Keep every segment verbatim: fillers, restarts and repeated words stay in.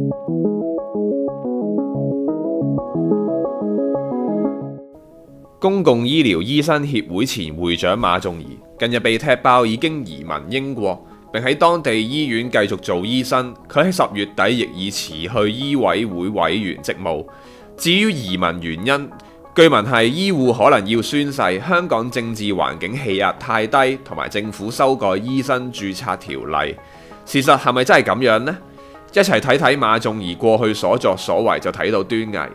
公共醫療醫生協會前會長馬仲儀近日被踢爆已經移民英國，並喺當地醫院繼續做醫生。佢喺十月底亦已辭去醫委會委員職務。至於移民原因，據聞係醫護可能要宣誓香港政治環境氣壓太低，同埋政府修改醫生註冊條例。事實係咪真係咁樣呢？一齊睇睇馬仲儀過去所作所為就睇到端倪。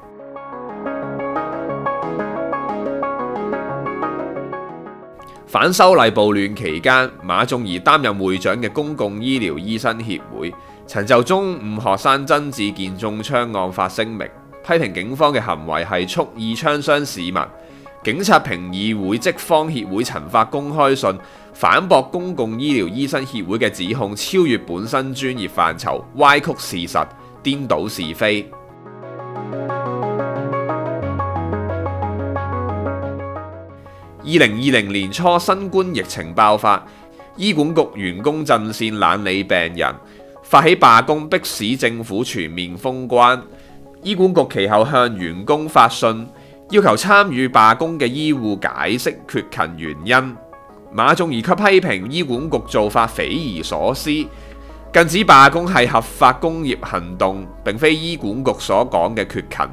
反修例暴亂期間，馬仲儀擔任會長嘅公共醫療醫生協會曾就中五學生曾志健中槍案發聲明，批評警方嘅行為係蓄意槍傷市民。警察評議會職方協會曾發公開信反駁公共醫療醫生協會嘅指控超越本身專業範疇，歪曲事實，顛倒是非。二零二零年初，新冠疫情爆發，醫管局員工陣線懶理病人，發起罷工，迫使政府全面封關。醫管局其後向員工發信，要求參與罷工嘅醫護解釋缺勤原因。馬仲儀卻批評醫管局做法匪夷所思，更指罷工係合法工業行動，並非醫管局所講嘅缺勤。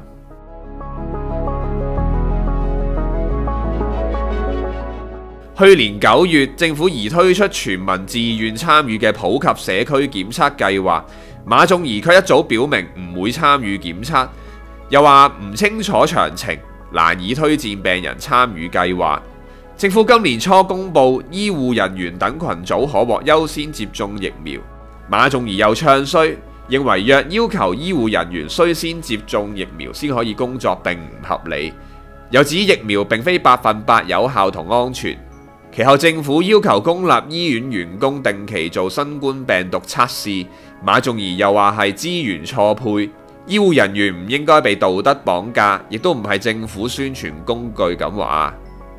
去年九月，政府擬推出全民自願參與嘅普及社區檢測計劃，馬仲儀卻一早表明唔會參與檢測，又話唔清楚詳情，難以推薦病人參與計劃。政府今年初公布醫護人員等群組可獲優先接種疫苗，馬仲儀又唱衰，認為若要求醫護人員須先接種疫苗先可以工作並唔合理，又指疫苗並非百分百有效同安全。其後政府要求公立醫院員工定期做新冠病毒測試，馬仲儀又話係資源錯配，醫護人員唔應該被道德綁架，亦都唔係政府宣傳工具咁話。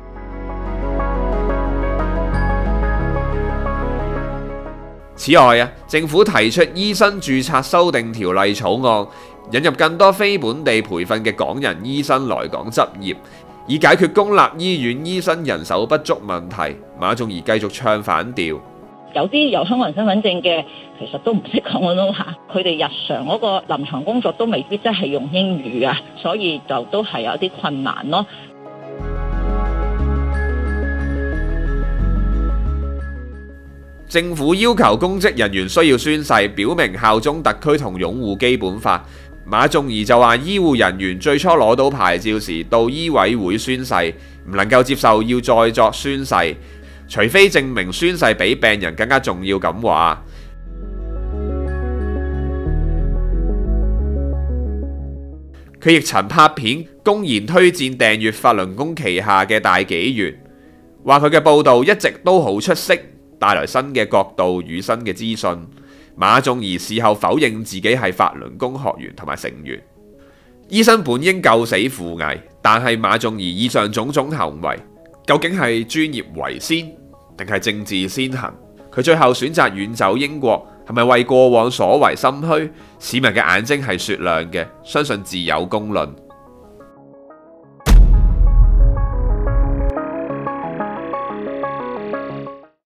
此外啊，政府提出醫生註冊修訂條例草案，引入更多非本地培訓嘅港人醫生來港執業，以解決公立醫院醫生人手不足問題。馬仲儀繼續唱反調， 有啲有香港人身份證嘅，其實都唔識講廣東話，佢哋日常嗰個臨床工作都未必真係用英語啊，所以就都係有啲困難咯。 政府要求公職人員需要宣誓，表明效忠特區同擁護基本法。馬仲儀就話，醫護人員最初攞到牌照時到醫委會宣誓，唔能夠接受要再作宣誓，除非證明宣誓比病人更加重要咁話。佢亦曾拍片公然推薦訂閱法輪功旗下嘅大紀元，話佢嘅報導一直都好出色，帶來新嘅角度與新嘅資訊。馬仲儀事後否認自己係法輪功學員同埋成員。醫生本應救死扶危，但係馬仲儀以上種種行為，究竟係專業為先，定係政治先行？佢最後選擇遠走英國，係咪為過往所為心虛？市民嘅眼睛係雪亮嘅，相信自有公論。